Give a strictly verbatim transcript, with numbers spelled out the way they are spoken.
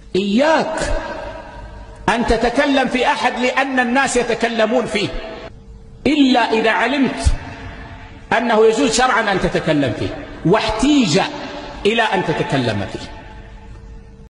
إياك أن تتكلم في أحد لأن الناس يتكلمون فيه، إلا إذا علمت أنه يجوز شرعا أن تتكلم فيه واحتيج إلى أن تتكلم فيه.